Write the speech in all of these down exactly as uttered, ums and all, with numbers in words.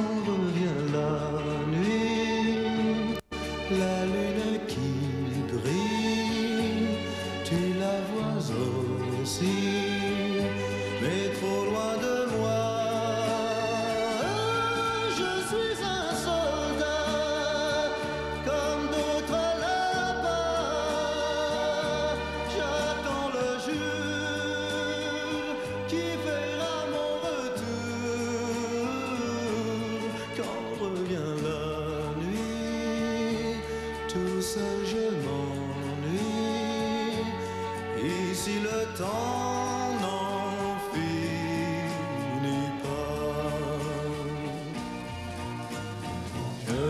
revient la nuit, la lune qui brille, tu la vois aussi, mais trop loin de moi. Je suis un soldat, comme d'autres là-bas. J'attends le jour qui verra mon retour. Quand revient la nuit, tout seul je m'ennuie. Ici le temps n'en finit pas. Je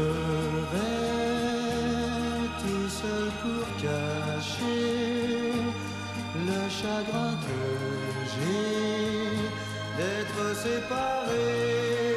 vais tout seul pour cacher le chagrin que j'ai d'être séparé